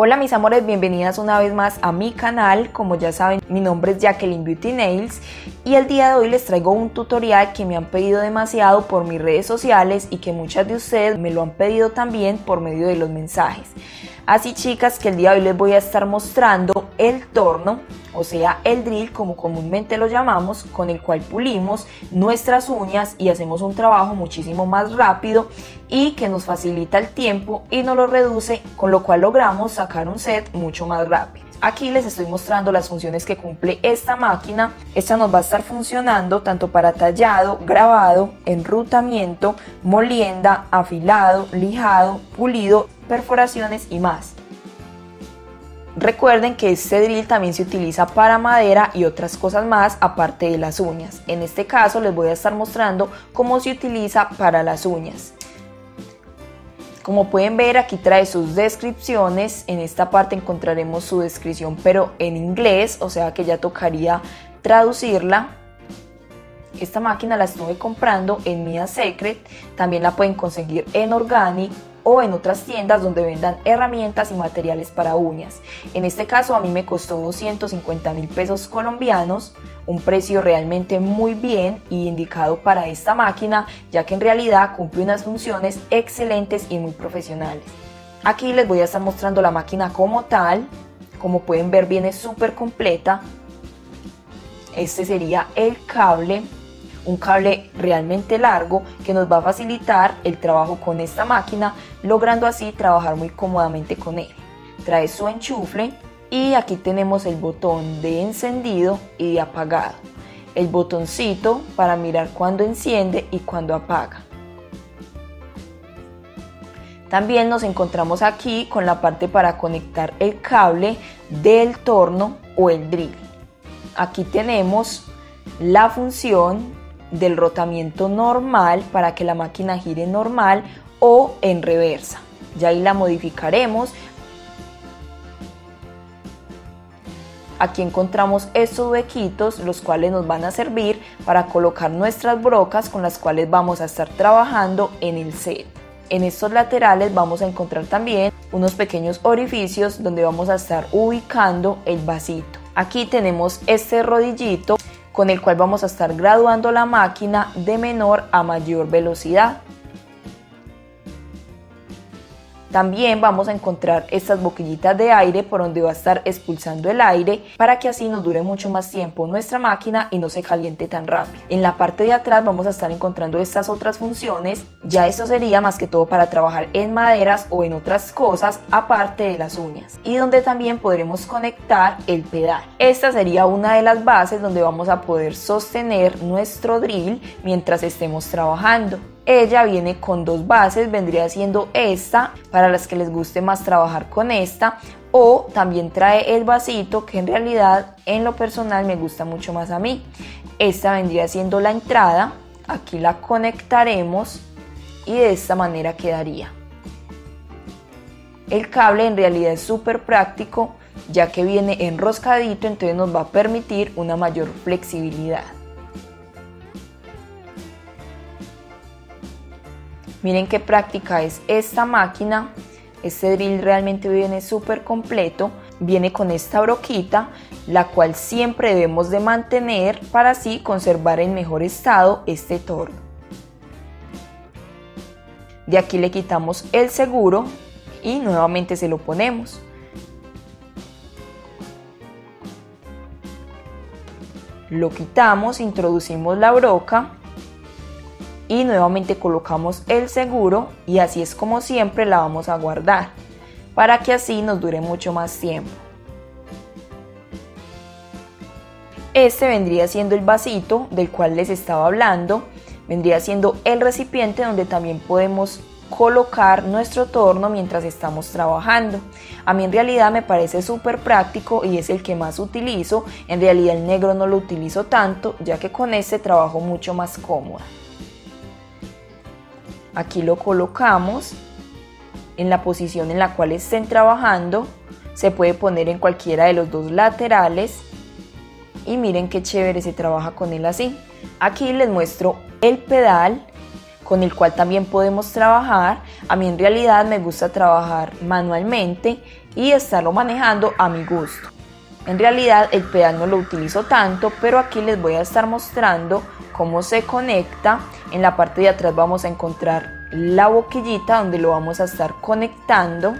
Hola mis amores, bienvenidas una vez más a mi canal. Como ya saben, mi nombre es Jacqueline Beauty Nails y el día de hoy les traigo un tutorial que me han pedido demasiado por mis redes sociales y que muchas de ustedes me lo han pedido también por medio de los mensajes. Así chicas, que el día de hoy les voy a estar mostrando el torno, o sea el drill como comúnmente lo llamamos, con el cual pulimos nuestras uñas y hacemos un trabajo muchísimo más rápido y que nos facilita el tiempo y nos lo reduce, con lo cual logramos sacar un set mucho más rápido. Aquí les estoy mostrando las funciones que cumple esta máquina. Esta nos va a estar funcionando tanto para tallado, grabado, enrutamiento, molienda, afilado, lijado, pulido, perforaciones y más. Recuerden que este drill también se utiliza para madera y otras cosas más aparte de las uñas. En este caso les voy a estar mostrando cómo se utiliza para las uñas. Como pueden ver, aquí trae sus descripciones. En esta parte encontraremos su descripción pero en inglés, o sea que ya tocaría traducirla. Esta máquina la estuve comprando en Mia Secret, también la pueden conseguir en Organic o en otras tiendas donde vendan herramientas y materiales para uñas. En este caso a mí me costó 250.000 pesos colombianos, un precio realmente muy bien y indicado para esta máquina, ya que en realidad cumple unas funciones excelentes y muy profesionales. Aquí les voy a estar mostrando la máquina como tal. Como pueden ver, viene súper completa. Este sería el cable, un cable realmente largo que nos va a facilitar el trabajo con esta máquina, logrando así trabajar muy cómodamente con él. Trae su enchufle y aquí tenemos el botón de encendido y de apagado, el botoncito para mirar cuando enciende y cuando apaga. También nos encontramos aquí con la parte para conectar el cable del torno o el drill. Aquí tenemos la función del rotamiento normal para que la máquina gire normal o en reversa. Ya ahí la modificaremos. Aquí encontramos estos huequitos, los cuales nos van a servir para colocar nuestras brocas con las cuales vamos a estar trabajando en el set. En estos laterales vamos a encontrar también unos pequeños orificios donde vamos a estar ubicando el vasito. Aquí tenemos este rodillito con el cual vamos a estar graduando la máquina de menor a mayor velocidad. También vamos a encontrar estas boquillitas de aire por donde va a estar expulsando el aire para que así nos dure mucho más tiempo nuestra máquina y no se caliente tan rápido. En la parte de atrás vamos a estar encontrando estas otras funciones. Ya esto sería más que todo para trabajar en maderas o en otras cosas aparte de las uñas, y donde también podremos conectar el pedal. Esta sería una de las bases donde vamos a poder sostener nuestro drill mientras estemos trabajando. Ella viene con dos bases, vendría siendo esta para las que les guste más trabajar con esta, o también trae el vasito, que en realidad en lo personal me gusta mucho más a mí. Esta vendría siendo la entrada, aquí la conectaremos y de esta manera quedaría. El cable en realidad es súper práctico, ya que viene enroscadito, entonces nos va a permitir una mayor flexibilidad. Miren qué práctica es esta máquina. Este drill realmente viene súper completo. Viene con esta broquita, la cual siempre debemos de mantener para así conservar en mejor estado este torno. De aquí le quitamos el seguro y nuevamente se lo ponemos. Lo quitamos, introducimos la broca y nuevamente colocamos el seguro, y así es como siempre la vamos a guardar para que así nos dure mucho más tiempo. Este vendría siendo el vasito del cual les estaba hablando, vendría siendo el recipiente donde también podemos colocar nuestro torno mientras estamos trabajando. A mí en realidad me parece súper práctico y es el que más utilizo. En realidad el negro no lo utilizo tanto, ya que con este trabajo mucho más cómoda. Aquí lo colocamos en la posición en la cual estén trabajando. Se puede poner en cualquiera de los dos laterales y miren qué chévere se trabaja con él así. Aquí les muestro el pedal con el cual también podemos trabajar. A mí en realidad me gusta trabajar manualmente y estarlo manejando a mi gusto. En realidad el pedal no lo utilizo tanto, pero aquí les voy a estar mostrando cómo se conecta. En la parte de atrás vamos a encontrar la boquillita donde lo vamos a estar conectando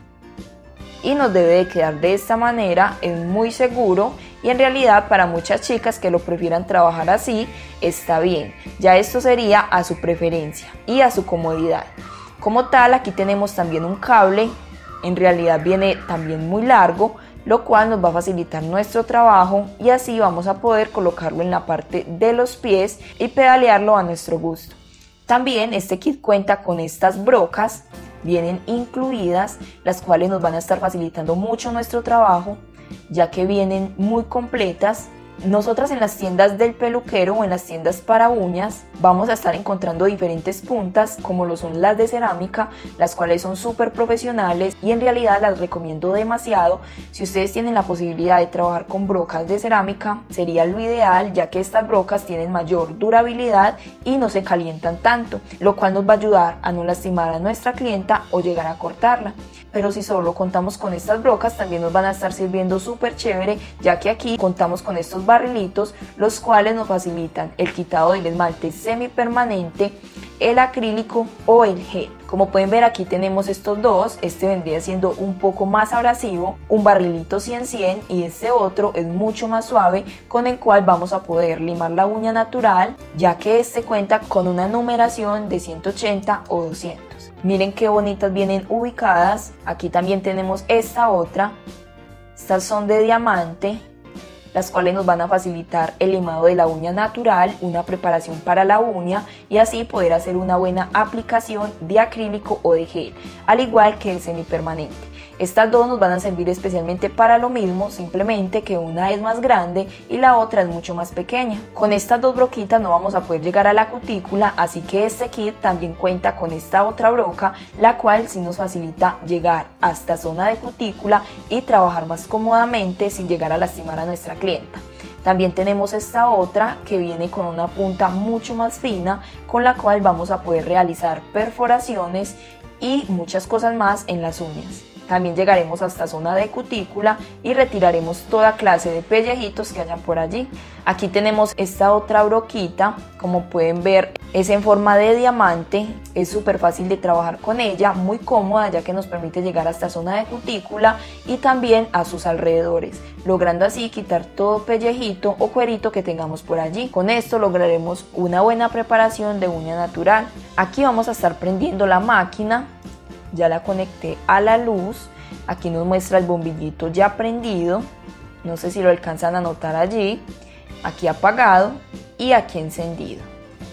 y nos debe de quedar de esta manera. Es muy seguro y en realidad para muchas chicas que lo prefieran trabajar así está bien. Ya esto sería a su preferencia y a su comodidad. Como tal, aquí tenemos también un cable, en realidad viene también muy largo, lo cual nos va a facilitar nuestro trabajo y así vamos a poder colocarlo en la parte de los pies y pedalearlo a nuestro gusto. También este kit cuenta con estas brocas, vienen incluidas, las cuales nos van a estar facilitando mucho nuestro trabajo, ya que vienen muy completas. Nosotras en las tiendas del peluquero o en las tiendas para uñas vamos a estar encontrando diferentes puntas como lo son las de cerámica, las cuales son súper profesionales y en realidad las recomiendo demasiado. Si ustedes tienen la posibilidad de trabajar con brocas de cerámica sería lo ideal, ya que estas brocas tienen mayor durabilidad y no se calientan tanto, lo cual nos va a ayudar a no lastimar a nuestra clienta o llegar a cortarla. Pero si solo contamos con estas brocas también nos van a estar sirviendo súper chévere, ya que aquí contamos con estos barrilitos, los cuales nos facilitan el quitado del esmalte semipermanente, el acrílico o el gel. Como pueden ver, aquí tenemos estos dos. Este vendría siendo un poco más abrasivo, un barrilito 100-100, y este otro es mucho más suave, con el cual vamos a poder limar la uña natural, ya que este cuenta con una numeración de 180 o 200. Miren qué bonitas vienen ubicadas. Aquí también tenemos esta otra. Estas son de diamante, las cuales nos van a facilitar el limado de la uña natural, una preparación para la uña y así poder hacer una buena aplicación de acrílico o de gel, al igual que el semipermanente. Estas dos nos van a servir especialmente para lo mismo, simplemente que una es más grande y la otra es mucho más pequeña. Con estas dos broquitas no vamos a poder llegar a la cutícula, así que este kit también cuenta con esta otra broca, la cual sí nos facilita llegar hasta zona de cutícula y trabajar más cómodamente sin llegar a lastimar a nuestra clienta. También tenemos esta otra que viene con una punta mucho más fina, con la cual vamos a poder realizar perforaciones y muchas cosas más en las uñas. También llegaremos hasta zona de cutícula y retiraremos toda clase de pellejitos que hayan por allí. Aquí tenemos esta otra broquita, como pueden ver es en forma de diamante, es súper fácil de trabajar con ella, muy cómoda ya que nos permite llegar hasta zona de cutícula y también a sus alrededores, logrando así quitar todo pellejito o cuerito que tengamos por allí. Con esto lograremos una buena preparación de uña natural. Aquí vamos a estar prendiendo la máquina. Ya la conecté a la luz, aquí nos muestra el bombillito ya prendido, no sé si lo alcanzan a notar allí, aquí apagado y aquí encendido.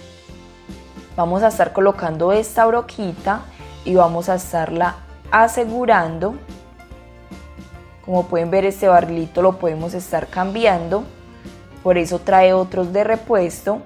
Vamos a estar colocando esta broquita y vamos a estarla asegurando. Como pueden ver, este barrilito lo podemos estar cambiando, por eso trae otros de repuesto.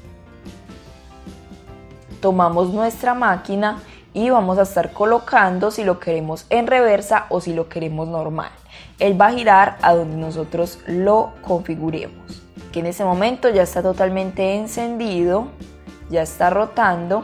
Tomamos nuestra máquina y vamos a estar colocando si lo queremos en reversa o si lo queremos normal. Él va a girar a donde nosotros lo configuremos. Que en ese momento ya está totalmente encendido, ya está rotando.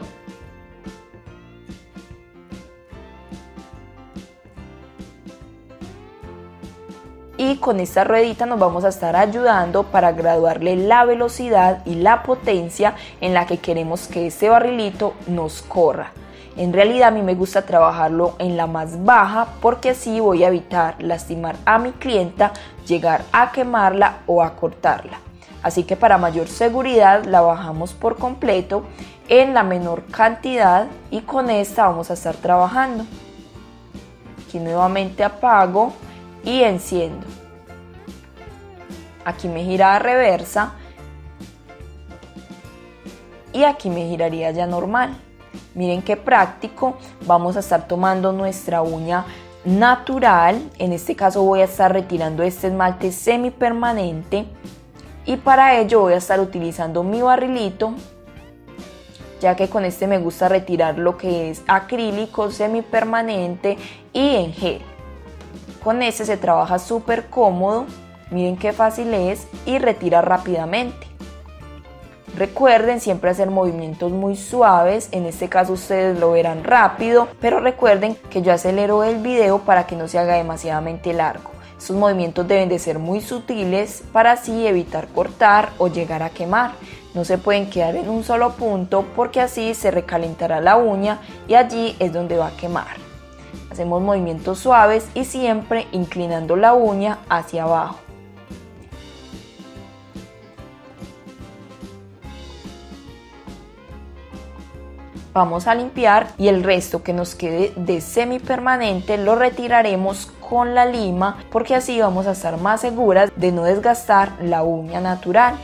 Y con esta ruedita nos vamos a estar ayudando para graduarle la velocidad y la potencia en la que queremos que este barrilito nos corra. En realidad a mí me gusta trabajarlo en la más baja porque así voy a evitar lastimar a mi clienta, llegar a quemarla o a cortarla. Así que para mayor seguridad la bajamos por completo en la menor cantidad y con esta vamos a estar trabajando. Aquí nuevamente apago y enciendo. Aquí me gira a reversa y aquí me giraría ya normal. Miren qué práctico. Vamos a estar tomando nuestra uña natural. En este caso voy a estar retirando este esmalte semipermanente y para ello voy a estar utilizando mi barrilito, ya que con este me gusta retirar lo que es acrílico, semipermanente y en gel. Con este se trabaja súper cómodo, miren qué fácil es y retira rápidamente. Recuerden siempre hacer movimientos muy suaves, en este caso ustedes lo verán rápido, pero recuerden que yo acelero el video para que no se haga demasiadamente largo. Estos movimientos deben de ser muy sutiles para así evitar cortar o llegar a quemar. No se pueden quedar en un solo punto porque así se recalentará la uña y allí es donde va a quemar. Hacemos movimientos suaves y siempre inclinando la uña hacia abajo. Vamos a limpiar y el resto que nos quede de semipermanente lo retiraremos con la lima porque así vamos a estar más seguras de no desgastar la uña natural.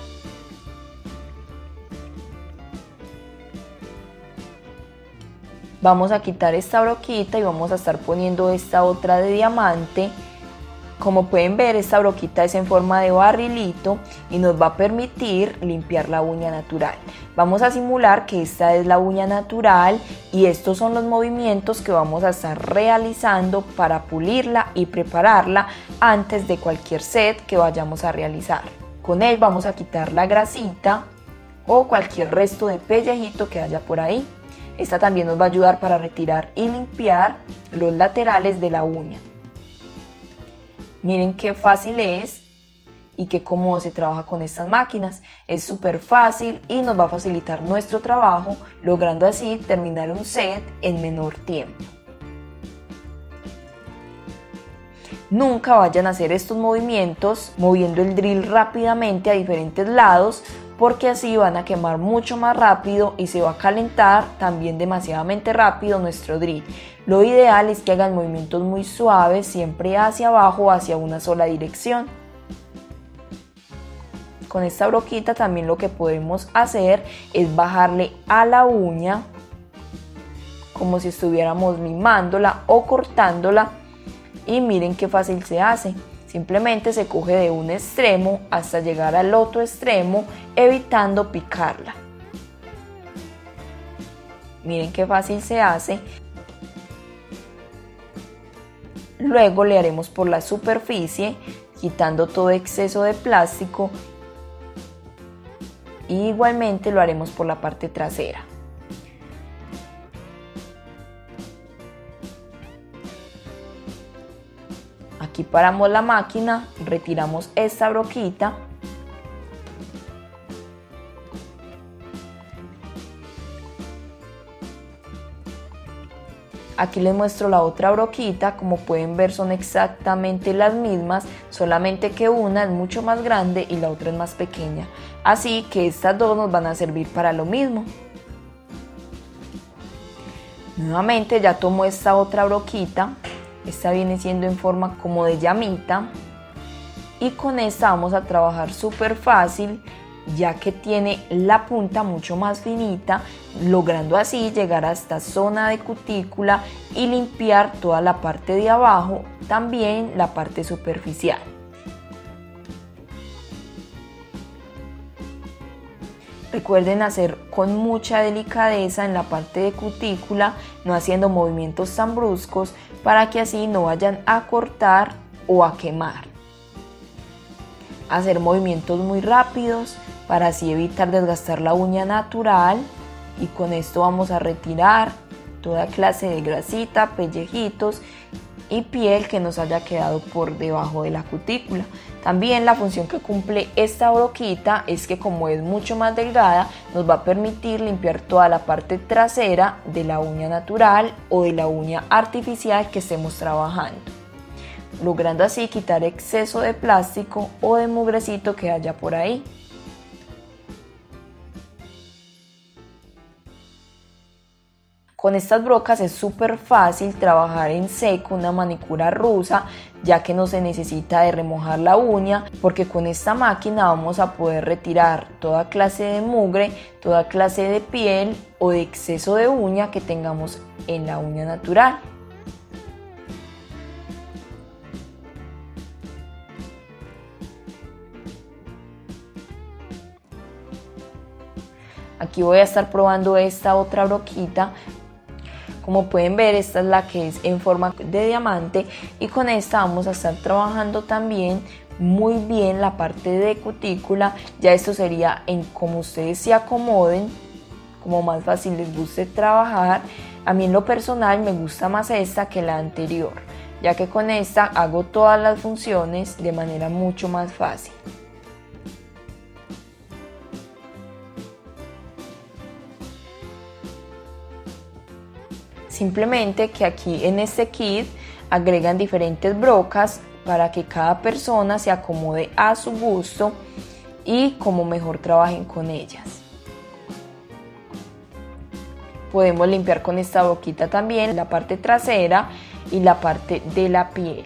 Vamos a quitar esta broquita y vamos a estar poniendo esta otra de diamante. Como pueden ver, esta broquita es en forma de barrilito y nos va a permitir limpiar la uña natural. Vamos a simular que esta es la uña natural y estos son los movimientos que vamos a estar realizando para pulirla y prepararla antes de cualquier set que vayamos a realizar. Con él vamos a quitar la grasita o cualquier resto de pellejito que haya por ahí. Esta también nos va a ayudar para retirar y limpiar los laterales de la uña. Miren qué fácil es y qué cómodo se trabaja con estas máquinas. Es súper fácil y nos va a facilitar nuestro trabajo, logrando así terminar un set en menor tiempo. Nunca vayan a hacer estos movimientos moviendo el drill rápidamente a diferentes lados, porque así van a quemar mucho más rápido y se va a calentar también demasiadamente rápido nuestro drill. Lo ideal es que hagan movimientos muy suaves, siempre hacia abajo o hacia una sola dirección. Con esta broquita también lo que podemos hacer es bajarle a la uña como si estuviéramos limándola o cortándola y miren qué fácil se hace. Simplemente se coge de un extremo hasta llegar al otro extremo, evitando picarla. Miren qué fácil se hace. Luego le haremos por la superficie, quitando todo exceso de plástico. Y igualmente lo haremos por la parte trasera. Aquí paramos la máquina, retiramos esta broquita. Aquí les muestro la otra broquita, como pueden ver son exactamente las mismas, solamente que una es mucho más grande y la otra es más pequeña. Así que estas dos nos van a servir para lo mismo. Nuevamente ya tomo esta otra broquita. Esta viene siendo en forma como de llamita y con esta vamos a trabajar súper fácil, ya que tiene la punta mucho más finita, logrando así llegar a esta zona de cutícula y limpiar toda la parte de abajo, también la parte superficial. Recuerden hacer con mucha delicadeza en la parte de cutícula, no haciendo movimientos tan bruscos para que así no vayan a cortar o a quemar. Hacer movimientos muy rápidos para así evitar desgastar la uña natural y con esto vamos a retirar toda clase de grasita, pellejitos y piel que nos haya quedado por debajo de la cutícula. También la función que cumple esta broquita es que como es mucho más delgada, nos va a permitir limpiar toda la parte trasera de la uña natural o de la uña artificial que estemos trabajando, logrando así quitar exceso de plástico o de mugrecito que haya por ahí. Con estas brocas es súper fácil trabajar en seco una manicura rusa, ya que no se necesita de remojar la uña, porque con esta máquina vamos a poder retirar toda clase de mugre, toda clase de piel o de exceso de uña que tengamos en la uña natural. Aquí voy a estar probando esta otra broquita. Como pueden ver, esta es la que es en forma de diamante y con esta vamos a estar trabajando también muy bien la parte de cutícula. Ya esto sería en cómo ustedes se acomoden, como más fácil les guste trabajar. A mí en lo personal me gusta más esta que la anterior, ya que con esta hago todas las funciones de manera mucho más fácil. Simplemente que aquí en este kit agregan diferentes brocas para que cada persona se acomode a su gusto y como mejor trabajen con ellas. Podemos limpiar con esta broquita también la parte trasera y la parte de la piel.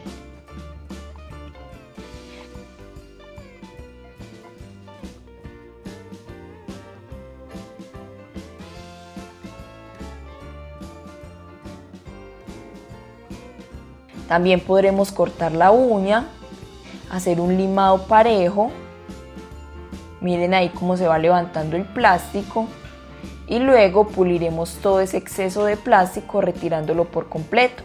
También podremos cortar la uña, hacer un limado parejo. Miren ahí cómo se va levantando el plástico. Y luego puliremos todo ese exceso de plástico retirándolo por completo.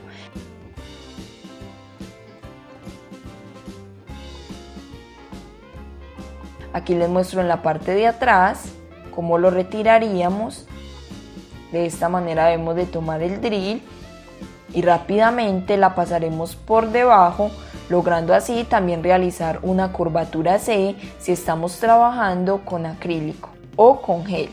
Aquí les muestro en la parte de atrás cómo lo retiraríamos. De esta manera debemos de tomar el drill y rápidamente la pasaremos por debajo, logrando así también realizar una curvatura C si estamos trabajando con acrílico o con gel.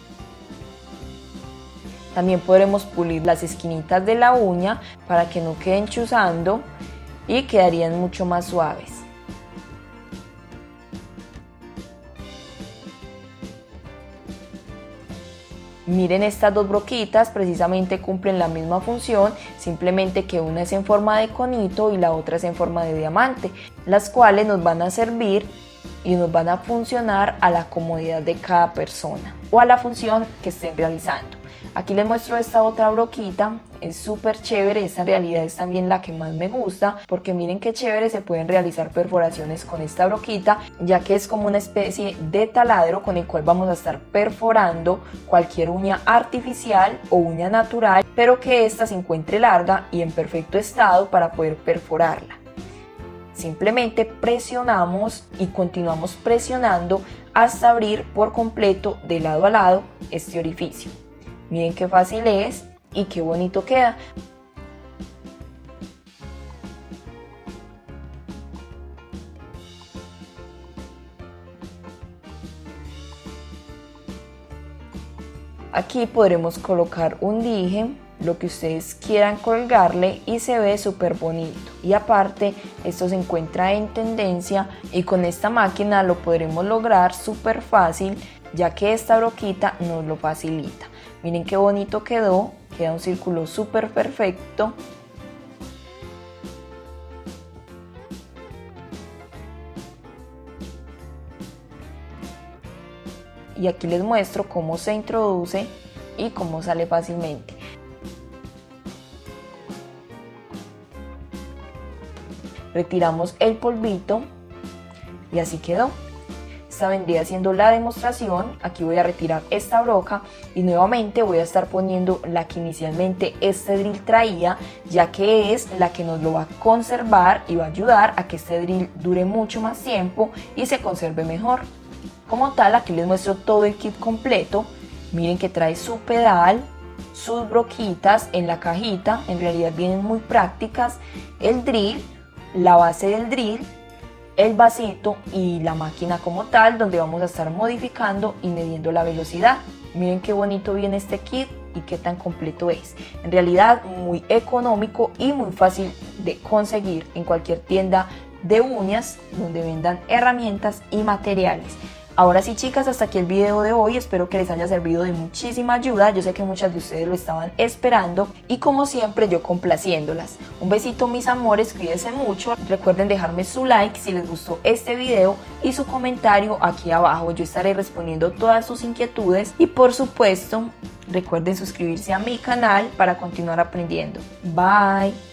También podremos pulir las esquinitas de la uña para que no queden chuzando y quedarían mucho más suaves. Miren, estas dos broquitas precisamente cumplen la misma función, simplemente que una es en forma de conito y la otra es en forma de diamante, las cuales nos van a servir y nos van a funcionar a la comodidad de cada persona o a la función que estén realizando. Aquí les muestro esta otra broquita, es súper chévere, esta en realidad es también la que más me gusta porque miren qué chévere se pueden realizar perforaciones con esta broquita, ya que es como una especie de taladro con el cual vamos a estar perforando cualquier uña artificial o uña natural, pero que ésta se encuentre larga y en perfecto estado para poder perforarla. Simplemente presionamos y continuamos presionando hasta abrir por completo de lado a lado este orificio. Miren qué fácil es y qué bonito queda. Aquí podremos colocar un dije, lo que ustedes quieran colgarle y se ve súper bonito. Y aparte esto se encuentra en tendencia y con esta máquina lo podremos lograr súper fácil, ya que esta broquita nos lo facilita. Miren qué bonito quedó, queda un círculo súper perfecto. Y aquí les muestro cómo se introduce y cómo sale fácilmente. Retiramos el polvito y así quedó. Esta vendría siendo la demostración. Aquí voy a retirar esta broca y nuevamente voy a estar poniendo la que inicialmente este drill traía, ya que es la que nos lo va a conservar y va a ayudar a que este drill dure mucho más tiempo y se conserve mejor. Como tal, aquí les muestro todo el kit completo. Miren que trae su pedal, sus broquitas en la cajita, en realidad vienen muy prácticas, el drill, la base del drill, el vasito y la máquina como tal, donde vamos a estar modificando y midiendo la velocidad. Miren qué bonito viene este kit y qué tan completo es. En realidad muy económico y muy fácil de conseguir en cualquier tienda de uñas donde vendan herramientas y materiales. Ahora sí, chicas, hasta aquí el video de hoy, espero que les haya servido de muchísima ayuda, yo sé que muchas de ustedes lo estaban esperando y como siempre yo complaciéndolas. Un besito mis amores, cuídense mucho, recuerden dejarme su like si les gustó este video y su comentario aquí abajo, yo estaré respondiendo todas sus inquietudes y por supuesto recuerden suscribirse a mi canal para continuar aprendiendo. Bye.